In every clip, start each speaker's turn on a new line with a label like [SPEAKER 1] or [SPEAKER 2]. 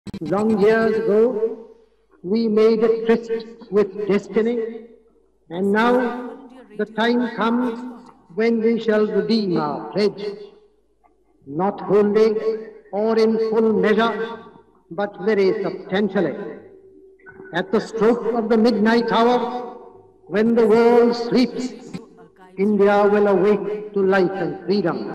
[SPEAKER 1] Long years ago, we made a tryst with destiny, and now the time comes when we shall redeem our pledge, not wholly or in full measure, but very substantially. At the stroke of the midnight hour, when the world sleeps, India will awake to life and freedom.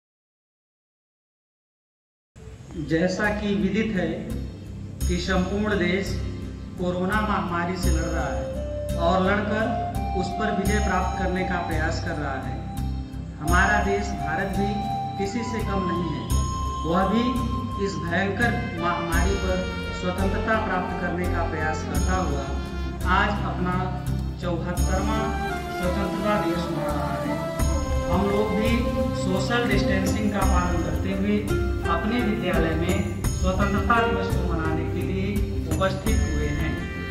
[SPEAKER 2] जैसा कि विदित है कि संपूर्ण देश corona महामारी से लड़ रहा है और लड़कर उस पर विजय प्राप्त करने का प्रयास कर रहा है। हमारा देश भारत भी किसी से कम नहीं है। वह भी इस भयंकर महामारी पर स्वतंत्रता प्राप्त करने का प्रयास करता हुआ आज अपना 74वां स्वतंत्रता दिवस मना रहा है। हम लोग भी सोशल डिस्टेंसिंग का पालन करते हुए अपने विद्यालय में स्वतंत्रता दिवस को मनाने के लिए उपस्थित हुए हैं।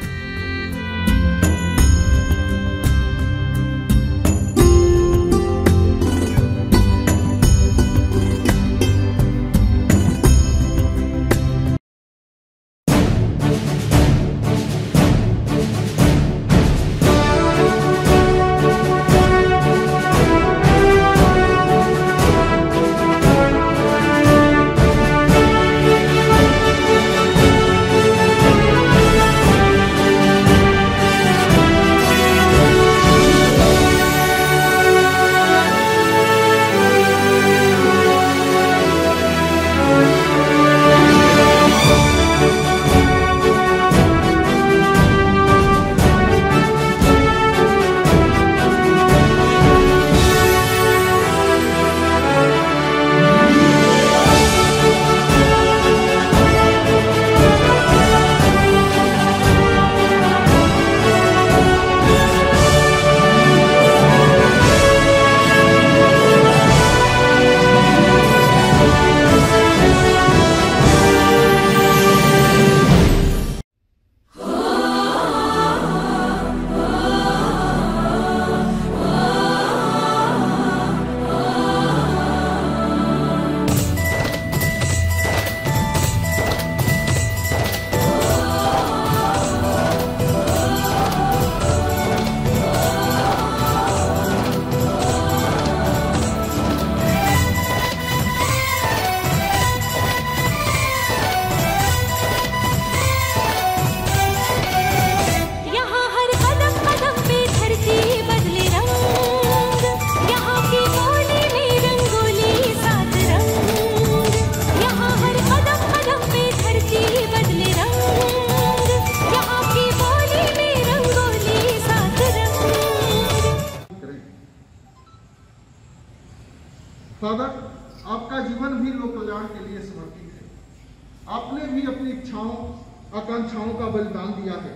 [SPEAKER 3] फादर, आपका जीवन भी लोक कल्याण के लिए समर्पित है। आपने भी अपनी इच्छाओं आकांक्षाओं का बलिदान दिया है।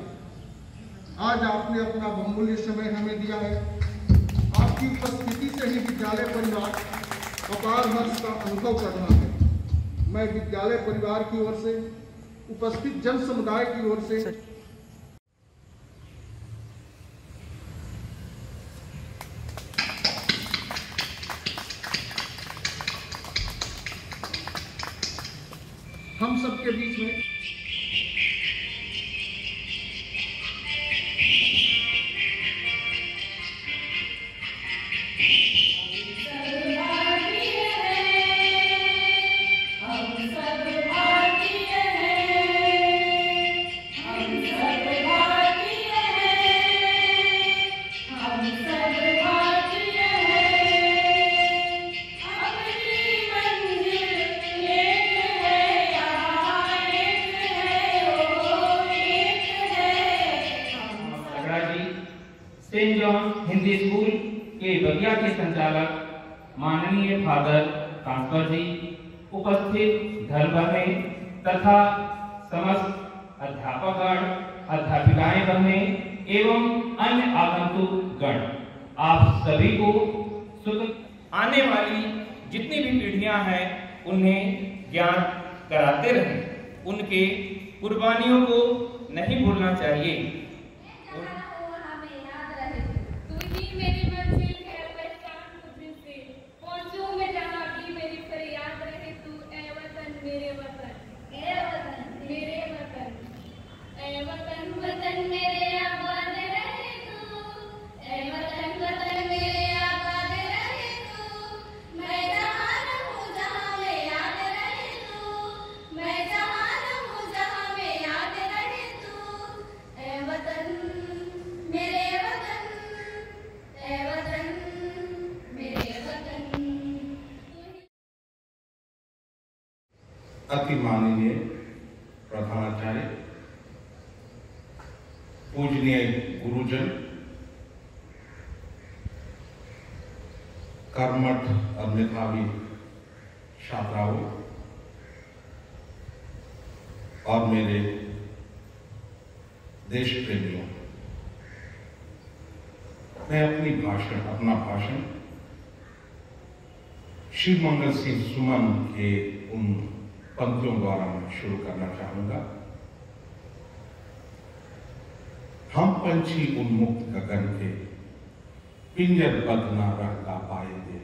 [SPEAKER 3] आज आपने अपना बहुमूल्य समय हमें दिया है। आपकी उपस्थिति से ही विद्यालय परिवार अपार हर्ष का अनुभव कर रहा है। मैं विद्यालय परिवार की ओर से, उपस्थित जन समुदाय की ओर से हम सबके बीच में
[SPEAKER 4] सेंट जॉन हिंदी स्कूल के बगिया के संचालक माननीय फादर कांकर जी, उपस्थित धर्म बहने तथा समस्त अध्यापकगण, अध्यापिकाएं बहने एवं अन्य आगंतुक गण, आप सभी को आने वाली जितनी भी पीढ़ियां हैं उन्हें ज्ञान कराते रहें। उनके कुर्बानियों को नहीं भूलना चाहिए।
[SPEAKER 5] मेरे अति माननीय प्रधानाचार्य, पूजनीय गुरुजन, कर्मठ और मेधावी छात्राओं और मेरे देश प्रेमियों, मैं अपना भाषण शिव मंगल सिंह सुमन के उन पंक्तियों द्वारा मैं शुरू करना चाहूंगा। हम पंछी उन्मुक्त गगन के पिंजर बद ना रह पाएंगे,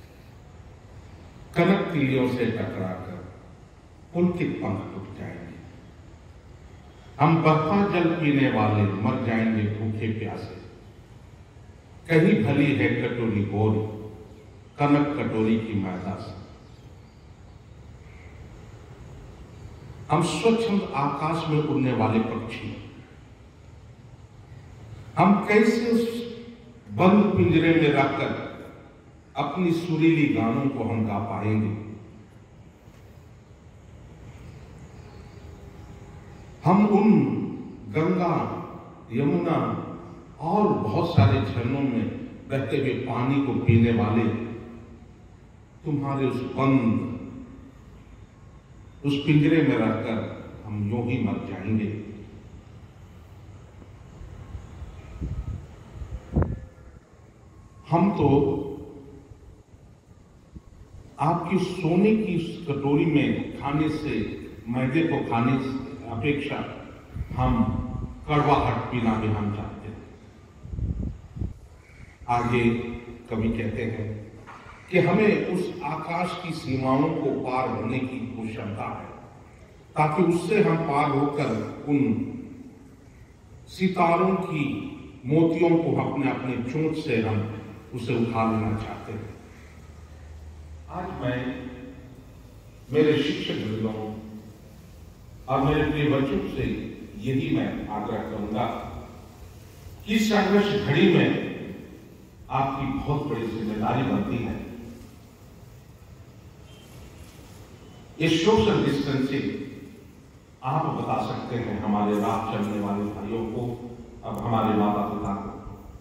[SPEAKER 5] कनक तिलियों से टकराकर पुलकित पंख टूट जाएंगे। हम बहता जल पीने वाले मर जाएंगे भूखे प्यासे, कहीं भली है कटोरी गोरी कनक कटोरी की मैदा से। हम स्वच्छंद आकाश में उड़ने वाले पक्षी, हम कैसे उस बंद पिंजरे में रखकर अपनी सुरीली गानों को हम गा पाएंगे। हम उन गंगा, यमुना और बहुत सारे झरनों में बहते हुए पानी को पीने वाले तुम्हारे उस बंद उस पिंजरे में रहकर हम यूं ही मर जाएंगे। हम तो आपकी सोने की कटोरी में खाने से, मैदे को खाने से अपेक्षा हम कड़वाहट पीना भी हम चाहते हैं। आगे कवि कहते हैं कि हमें उस आकाश की सीमाओं को पार होने की क्षमता है, ताकि उससे हम पार होकर उन सितारों की मोतियों को अपने अपने चोंच से हम उसे उठा लेना चाहते हैं। आज मैं मेरे शिक्षक वृंदों और मेरे प्रिय बच्चों से यही मैं आग्रह करूंगा कि संघर्ष घड़ी में आपकी बहुत बड़ी जिम्मेदारी बनती है। ये सोशल डिस्टेंसिंग आप बता सकते हैं हमारे राह चलने वाले भाइयों को, अब हमारे माता पिता को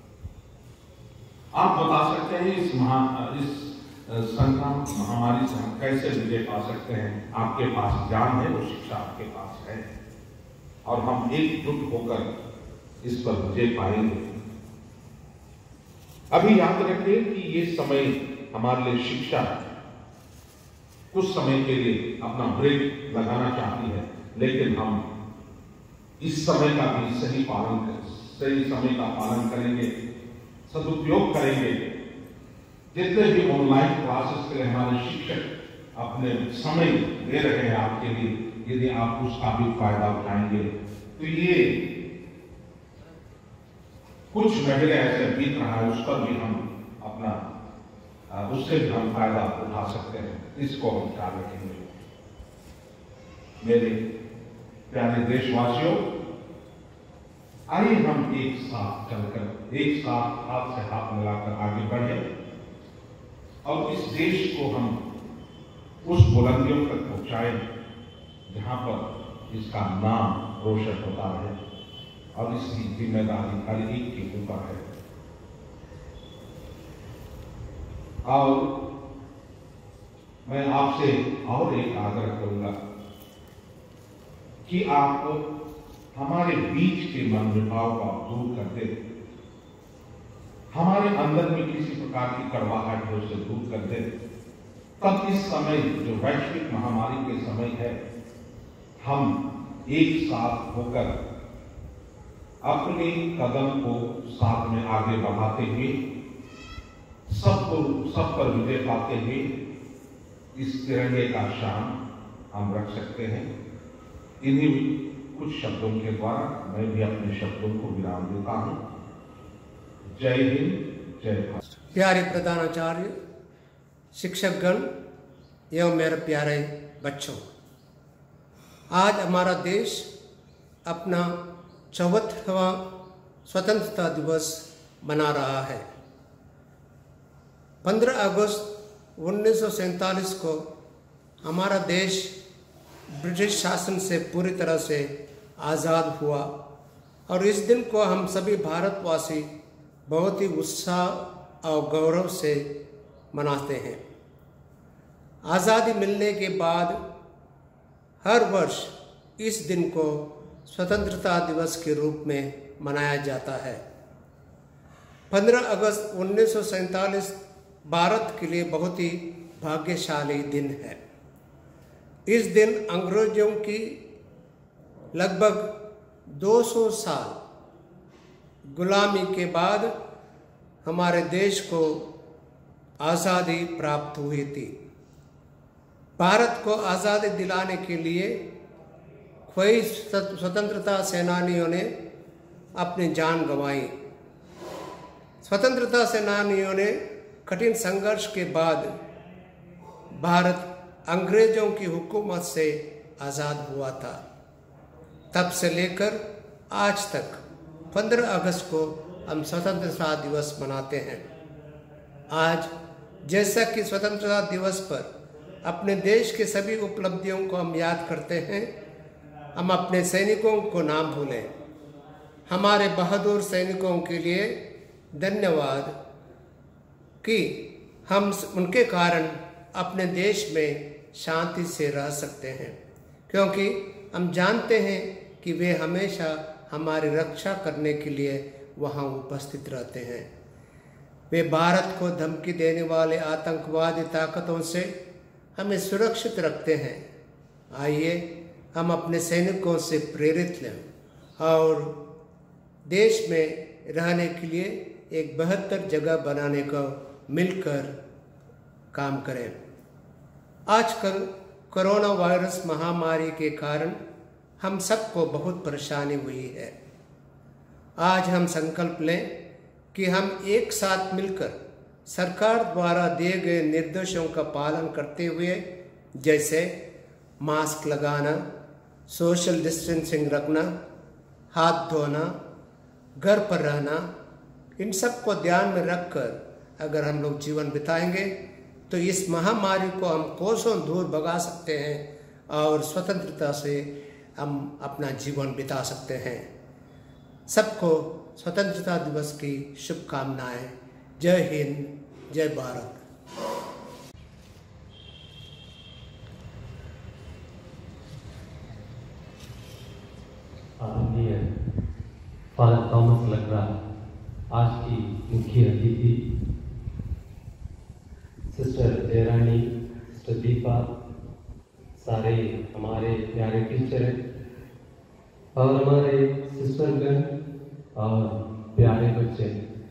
[SPEAKER 5] आप बता सकते हैं इस संक्रामक महामारी से हम कैसे विजय पा सकते हैं। आपके पास ज्ञान है, वो शिक्षा आपके पास है, और हम एकजुट होकर इस पर विजय पाएंगे। अभी याद रखिए कि ये समय हमारे लिए शिक्षा कुछ समय के लिए अपना ब्रेक लगाना चाहती है, लेकिन हम इस समय का भी सही समय का पालन करेंगे, सदुपयोग करेंगे। जितने भी ऑनलाइन क्लासेस के लिए हमारे शिक्षक अपने समय दे रहे हैं आपके लिए, यदि आप उसका भी फायदा उठाएंगे तो ये कुछ महीने ऐसे बीत रहा है, उस पर भी हम अपना उससे भी हम फायदा उठा सकते हैं। इसको हम ख्याल रखेंगे। मेरे प्यारे देशवासियों, आइए हम एक साथ चलकर, एक साथ हाथ से हाथ मिलाकर आगे बढ़े और इस देश को हम उस बुलंदियों तक पहुंचाएं जहां पर इसका नाम रोशन होता है, और इसकी जिम्मेदारी हर एक के ऊपर है। और मैं आपसे और एक आग्रह करूंगा कि आप हमारे बीच के मनमुटाव को दूर कर दे, हमारे अंदर में किसी प्रकार की कड़वाहट है उसे दूर कर दे। तब इस समय जो वैश्विक महामारी के समय है, हम एक साथ होकर अपने कदम को साथ में आगे बढ़ाते हुए सब पर विजय पाते हुए इस तिरंगे का शान हम रख सकते हैं। इन्हीं कुछ शब्दों के द्वारा मैं भी अपने शब्दों को विराम देता हूं। जय हिंद, जय भारत।
[SPEAKER 6] प्यारे प्रधानाचार्य, शिक्षकगण एवं मेरे प्यारे बच्चों, आज हमारा देश अपना 64वां स्वतंत्रता दिवस मना रहा है। 15 अगस्त 1947 को हमारा देश ब्रिटिश शासन से पूरी तरह से आज़ाद हुआ और इस दिन को हम सभी भारतवासी बहुत ही उत्साह और गौरव से मनाते हैं। आज़ादी मिलने के बाद हर वर्ष इस दिन को स्वतंत्रता दिवस के रूप में मनाया जाता है। 15 अगस्त 1947 भारत के लिए बहुत ही भाग्यशाली दिन है। इस दिन अंग्रेजों की लगभग 200 साल गुलामी के बाद हमारे देश को आज़ादी प्राप्त हुई थी। भारत को आज़ादी दिलाने के लिए कई स्वतंत्रता सेनानियों ने अपनी जान गंवाई। स्वतंत्रता सेनानियों ने कठिन संघर्ष के बाद भारत अंग्रेजों की हुकूमत से आज़ाद हुआ था। तब से लेकर आज तक 15 अगस्त को हम स्वतंत्रता दिवस मनाते हैं। आज जैसा कि स्वतंत्रता दिवस पर अपने देश के सभी उपलब्धियों को हम याद करते हैं, हम अपने सैनिकों को ना भूलें। हमारे बहादुर सैनिकों के लिए धन्यवाद कि हम उनके कारण अपने देश में शांति से रह सकते हैं, क्योंकि हम जानते हैं कि वे हमेशा हमारी रक्षा करने के लिए वहाँ उपस्थित रहते हैं। वे भारत को धमकी देने वाले आतंकवादी ताकतों से हमें सुरक्षित रखते हैं। आइए हम अपने सैनिकों से प्रेरित लें और देश में रहने के लिए एक बेहतर जगह बनाने को मिलकर काम करें। आजकल कोरोना वायरस महामारी के कारण हम सबको बहुत परेशानी हुई है। आज हम संकल्प लें कि हम एक साथ मिलकर सरकार द्वारा दिए गए निर्देशों का पालन करते हुए, जैसे मास्क लगाना, सोशल डिस्टेंसिंग रखना, हाथ धोना, घर पर रहना, इन सब को ध्यान में रखकर अगर हम लोग जीवन बिताएंगे तो इस महामारी को हम कोसों दूर भगा सकते हैं और स्वतंत्रता से हम अपना जीवन बिता सकते हैं। सबको स्वतंत्रता दिवस की शुभकामनाएं। जय हिंद, जय भारत।
[SPEAKER 7] आदरणीय फादर थॉमस लकड़ा आज की मुख्य अतिथि, सिस्टर जयरानी, सिस्टर दीपा, सारे हमारे प्यारे टीचर और हमारे सिस्टरगण और प्यारे बच्चे,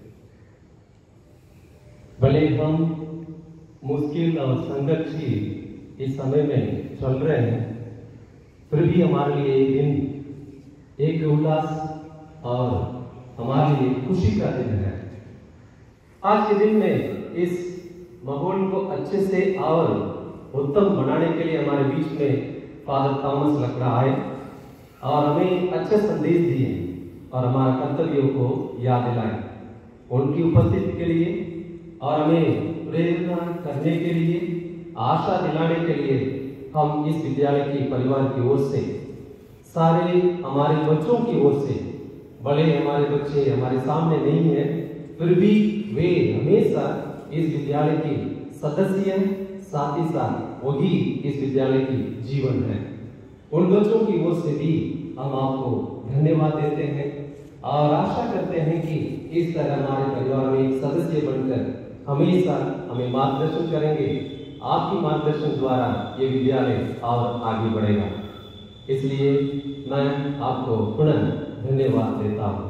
[SPEAKER 7] भले हम मुश्किल और संघर्ष की इस समय में चल रहे हैं, फिर भी हमारे लिए ये दिन एक उल्लास और हमारे लिए खुशी का दिन है। आज के दिन में इस माहौल को अच्छे से और उत्तम बनाने के लिए हमारे बीच में फादर थॉमस लकड़ा आए और हमें अच्छे संदेश दिए और हमारे कर्तव्यों को याद दिलाए। उनकी उपस्थिति के लिए और हमें प्रेरणा करने के लिए, आशा दिलाने के लिए हम इस विद्यालय के परिवार की ओर से, सारे हमारे बच्चों की ओर से, भले हमारे बच्चे हमारे सामने नहीं है, फिर भी वे हमेशा इस विद्यालय के सदस्य हैं, साथ ही साथ वही इस विद्यालय की जीवन है। उन बच्चों की ओर से भी हम आपको धन्यवाद देते हैं और आशा करते हैं कि इस तरह हमारे परिवार में एक सदस्य बनकर हमेशा हमें मार्गदर्शन करेंगे। आपकी मार्गदर्शन द्वारा ये विद्यालय और आगे बढ़ेगा। इसलिए मैं आपको पुनः धन्यवाद देता हूँ।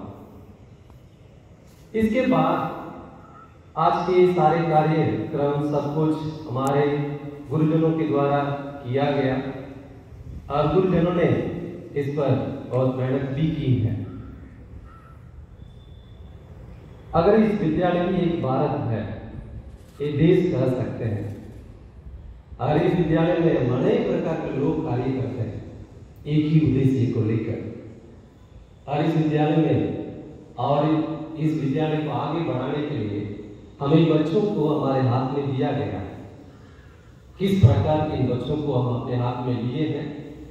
[SPEAKER 7] इसके बाद आज के सारे कार्यक्रम सब कुछ हमारे गुरुजनों के द्वारा किया गया और गुरुजनों ने इस पर बहुत मेहनत भी की है। अगर इस विद्यालय में एक भारत है, ये देश कह सकते हैं, और इस विद्यालय में अनेक प्रकार के लोग कार्य करते हैं एक ही उद्देश्य को लेकर। और इस विद्यालय में और इस विद्यालय को आगे बढ़ाने के लिए हमें बच्चों को हमारे हाथ में दिया गया है। किस प्रकार के इन बच्चों को हम अपने हाथ में लिए हैं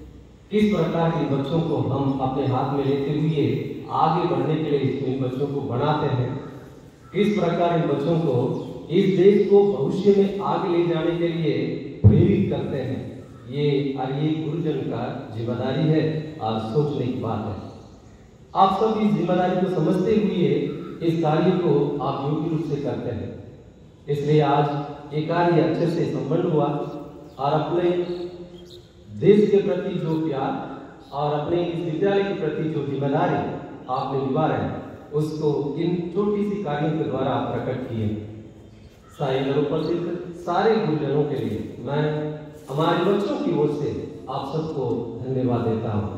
[SPEAKER 7] किस प्रकार के बच्चों को हम अपने हाथ में लेते हुए आगे बढ़ने के लिए इन बच्चों को बनाते हैं, किस प्रकार इन बच्चों को इस देश को भविष्य में आगे ले जाने के लिए प्रेरित करते हैं, ये गुरुजन का जिम्मेदारी है और सोचने की बात है। आप सब इस जिम्मेदारी को समझते हुए इस कार्य को आप योग्य रूप से करते हैं, इसलिए आज ये कार्य अच्छे से संपन्न हुआ और अपने देश के प्रति जो प्यार और अपने इस विद्यालय के प्रति जो जिम्मेदारी आपने निभा रहे हैं उसको इन छोटी सी कार्यों के द्वारा आप प्रकट किए। उपस्थित सारे गुरुजनों के लिए मैं हमारे बच्चों की ओर से आप सबको धन्यवाद देता हूँ।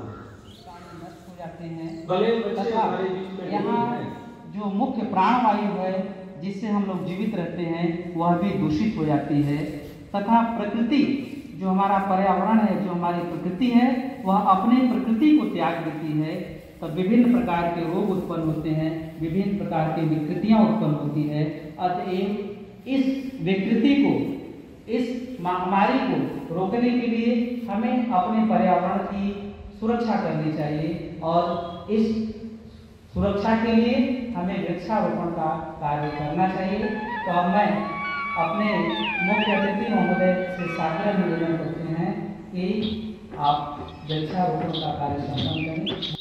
[SPEAKER 2] यहाँ जो मुख्य प्राणवायु है जिससे हम लोग जीवित रहते हैं वह भी दूषित हो जाती है, तथा प्रकृति जो हमारा पर्यावरण है, जो हमारी प्रकृति है, वह अपने प्रकृति को त्याग देती है, तो विभिन्न प्रकार के रोग उत्पन्न होते हैं, विभिन्न प्रकार की विकृतियां उत्पन्न होती है। अतएव इस विकृति को, इस महामारी को रोकने के लिए हमें अपने पर्यावरण की सुरक्षा करनी चाहिए और इस सुरक्षा के लिए हमें वृक्षारोपण का कार्य करना चाहिए। तो अब मैं अपने मुख्य अतिथि महोदय से सादर निवेदन करते हैं कि आप वृक्षारोपण का कार्य संपन्न करें।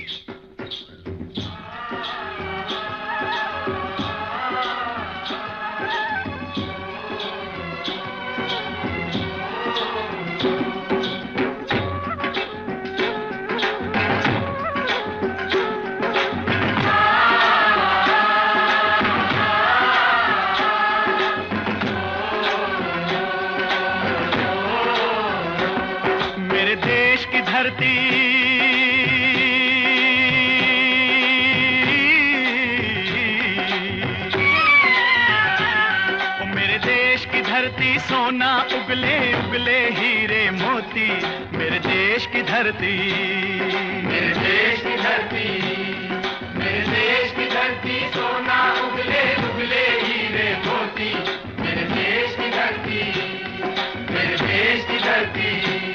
[SPEAKER 8] सोना उगले उगले हीरे मोती, मेरे देश की धरती, मेरे देश की धरती, मेरे देश की धरती, सोना उगले उगले हीरे मोती, मेरे देश की धरती, मेरे देश की धरती।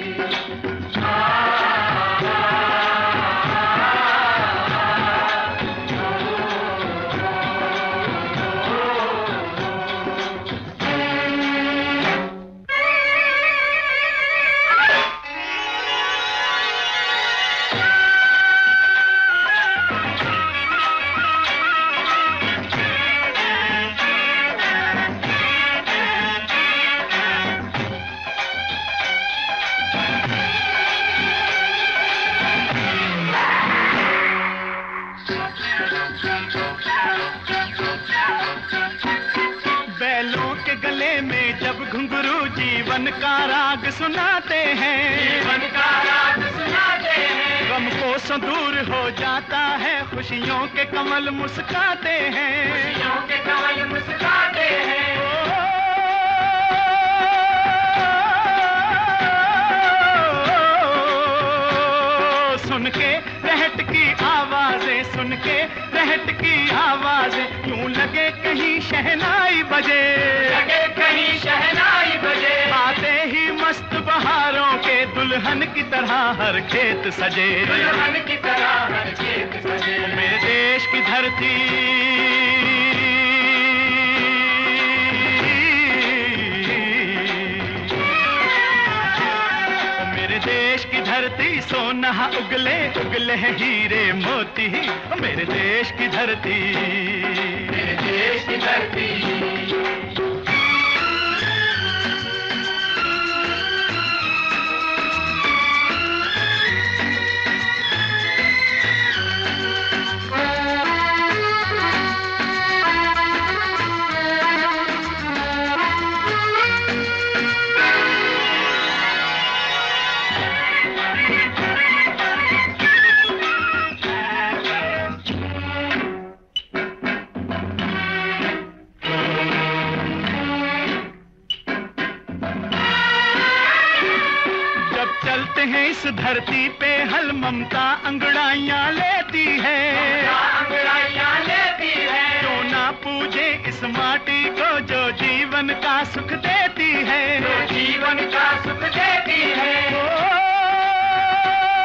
[SPEAKER 8] जीवन का राग सुनाते हैं, जीवन का राग सुनाते हैं, गम को दूर हो जाता है, खुशियों के कमल मुस्काते हैं, खुशियों के कमल मुस्काते हैं। सुन के रहट की आवाजें, सुन के रहट की आवाजें, यूं लगे कहीं शहनाई बजे, लगे कहीं शहनाई बजे, आते ही मस्त बहारों के दुल्हन की तरह हर खेत सजे, दुल्हन की तरह हर खेत सजे। मेरे देश की धरती, मेरे देश की धरती, सोना उगले उगले हीरे मोती, मेरे देश की धरती, मेरे देश की धरती। इस धरती पे हल ममता अंगड़ाइयाँ लेती है, अंगड़ाइयाँ लेती है, जो ना पूजे इस माटी को जो जीवन का सुख देती है, जो जीवन का सुख देती है।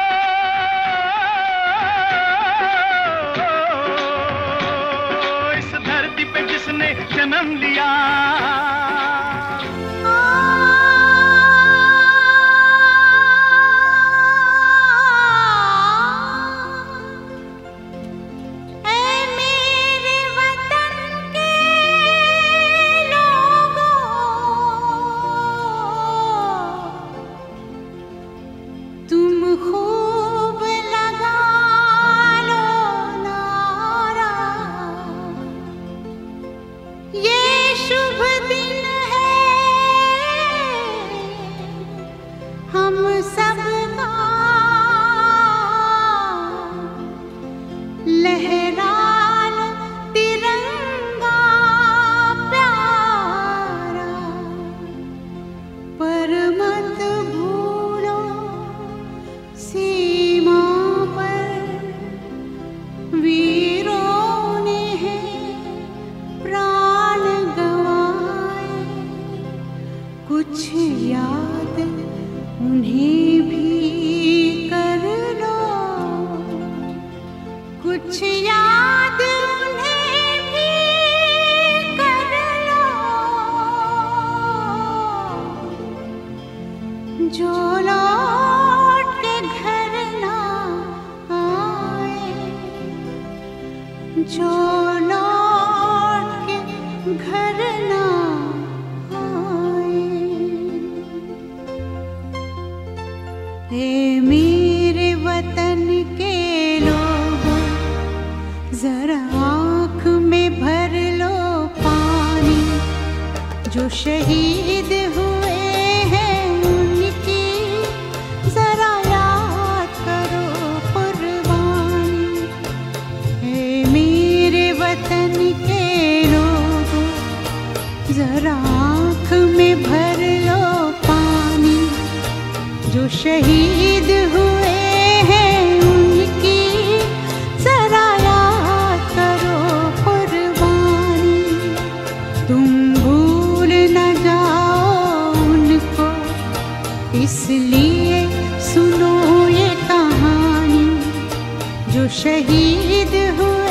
[SPEAKER 9] जो लौट के घर ना आए। ए मेरे वतन के लोगों, जरा आँख में भर लो पानी। जो शहीद हुए हैं उनकी जरा याद करो कुर्बानी। ए मेरे वतन के लोगों, जरा आँख में भर लो पानी। जो शहीद हुए हैं उनकी जरा याद करो कुर्बानी। तुम भूल न जाओ उनको, इसलिए सुनो ये कहानी। जो शहीद हुए